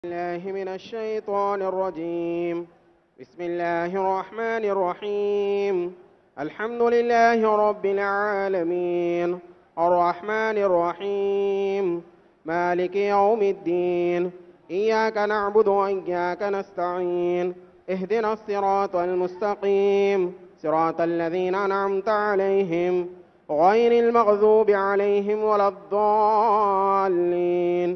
الله من الشيطان الرجيم. بسم الله الرحمن الرحيم. الحمد لله رب العالمين الرحمن الرحيم مالك يوم الدين إياك نعبد وإياك نستعين اهدنا الصراط المستقيم صراط الذين أنعمت عليهم غير المغضوب عليهم ولا الضالين.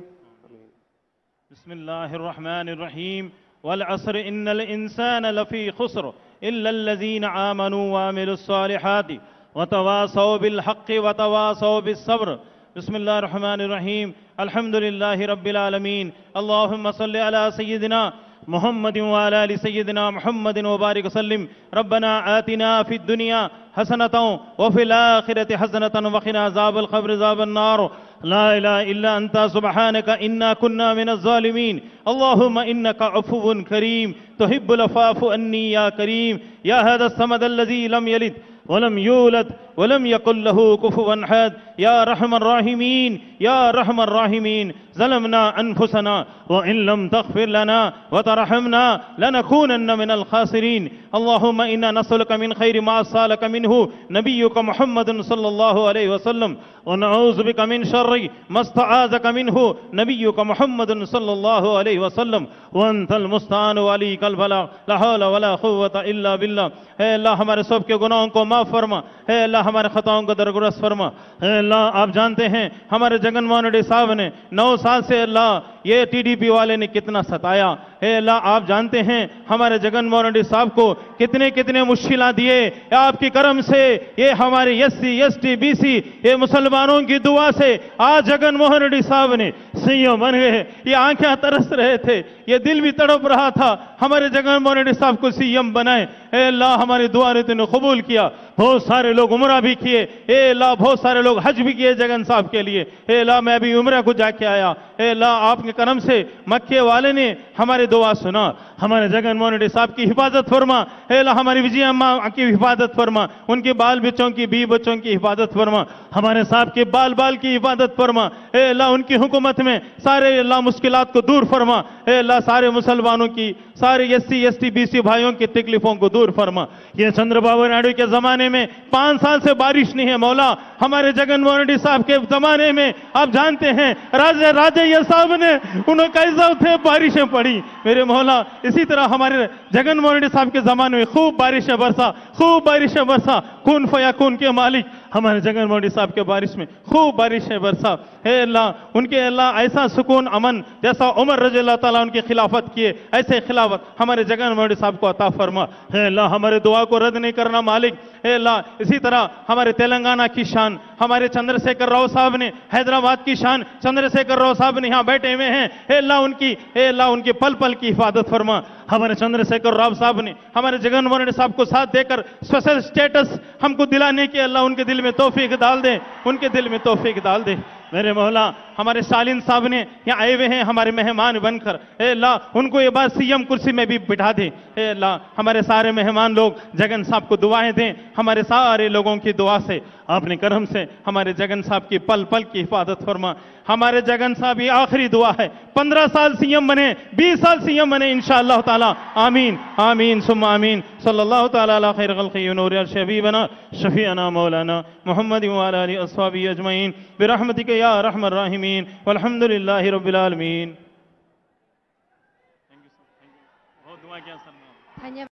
بسم الله الرحمن الرحيم. والعصر إن الإنسان لفي خسر إلا الذين آمنوا وعملوا الصالحات وتواصوا بالحق وتواصوا بالصبر. بسم الله الرحمن الرحيم. الحمد لله رب العالمين. اللهم صل على سيدنا محمد وعلى آل سيدنا محمد وبارك وسلم. ربنا آتنا في الدنيا حسنة وفي الآخرة حسنة وقنا عذاب القبر عذاب النار. لا إله إلا أنت سبحانك إنا كنا من الظالمين. اللهم إنك عفو كريم تحب العفو عني يا كريم. يا هذا الصمد الذي لم يلد ولم يولد ولم يكن له كفوا أحد. يا أرحم الراحمين يا أرحم الراحمين. ظلمنا أنفسنا وإن لم تغفر لنا وترحمنا لنكونن من الخاسرين. اللهم إنا نسألك من خير ما سألك منه نبيك محمد صلى الله عليه وسلم ونعوذ بك من شر ما استعاذك منه نبيك محمد صلى الله عليه وسلم وأنت المستعان وعليك البلاغ. لا حول ولا قوة إلا بالله. اے اللہ ہمارے سب کے گناہوں کو معاف فرما. اے اللہ ہمارے خطاؤں کو درگزر فرما. اے اللہ آپ جانتے ہیں ہمارے جگن موہن ریڈی صاحب نے 9 سال سے اللہ یہ ٹی ڈی پی والے نے کتنا ستایا. اے اللہ آپ جانتے ہیں ہمارے جگن موہن ریڈی صاحب کو کتنے مشکلات دیے. آپ کی کرم سے یہ ہمارے S C S T B C یہ مسلمانوں کی دعا سے آج جگن موہن ریڈی صاحب نے سی ایم بن گئے. یہ آنکھیں ترس رہے تھے, یہ دل بھی تڑپ رہا تھا ہمارے جگن موہن ریڈی صاحب کو سی ایم بنائے. اے اللہ ہماری دعا نے تُو نے قبول کیا. بہت سارے لوگ عمرہ بھی کیے. اے اللہ بہت سارے لوگ حج بھی کیے جگن صاحب کے لیے. اے اللہ میں بھی عمرہ کو جا کے آیا. اے اللہ آپ کے کرم سے مکے والے نے ہماری دعا سنا. ہمارے جگن موہن ریڈی صاحب کی حفاظت فرما. اے اللہ ہماری وجے اماں کی حفاظت فرما. ان کے بال بچوں کی بی بچوں کی حفاظت فرما. ہمارے صاحب کے بال کی حفاظت فرما. اے اللہ ان کی حکومت میں سارے اللہ مشکلات کو دور فرما. اے اللہ سارے مسلمانوں کی سارے S C S T B C بھائیوں کی تکلیفوں کو دور فرما. یہ چندر بابو نائیڈو کے زمانے میں 5 سال سے بارش نہیں ہے مولا. ہمارے جگن موہن ریڈی صاحب کے زمانے میں آپ جانتے ہیں راجہ یہ صاحب نے انہوں کیسا تھے بارشیں پڑی میرے مولا. اسی طرح ہمارے جگن موہن ریڈی صاحب کے زمانے میں خوب بارشیں برسا کون فیکون کے مالک ہمارے جگن موہن ریڈی صاحب کے بارش میں خوب بارشیں برسا. اے اللہ ان کے اللہ ایسا سکون امن جیسا عمر رضی اللہ تعالیٰ ان کی خلافت کیے ایسے خلافت ہمارے جگن موہن ریڈی صاحب کو عطا فرما. اے اللہ ہمارے دعا کو رد نہیں کرنا مالک. اے اللہ اسی طرح ہمارے تلنگانہ کی شان ہمارے چندر شیکھر راؤ صاحب نے حیدرآباد کی شان چندر شیکھر راؤ صاحب نے یہاں بیٹھے ہوئے ہیں. اے اللہ ان کی پل پل کی حفاظت فرما. ہمارے چندر شیکھر راؤ صاحب نے ہمارے جگن موہن ریڈی صاحب کو ساتھ دے کر اسپیشل سٹیٹس ہم کو دلانے کے اللہ ان کے دل میں توفیق ڈال دے. ان کے دل میں توفیق ڈال دے میرے مولا. ہمارے سالین صاحب نے یہاں آئے ہوئے ہیں ہمارے مہمان بن کر. اے اللہ ان کو یہ بات سی ایم کرسی میں بھی بٹھا دے. اے اللہ ہمارے سارے مہمان لوگ جگن صاحب کو دعائیں دیں. ہمارے سارے لوگوں کی دعا سے اپنے کرم سے ہمارے جگن صاحب کی پل پل کی حفاظت فرما. ہمارے جگن صاحب یہ آخری دعا ہے 15 سال سی ایم بنے 20 سال سی ایم بنے انشاءاللہ تعالی. آمین آمین ثم آمین. صلی اللہ تعالی علی خیر خلقہ نور شبیبنا شفیعنا مولانا محمد وعلی آلہ اصحابہ اجمعین برحمتک یا ارحم الراحمین والحمد للہ رب العالمین. بہت دعا کیا سر.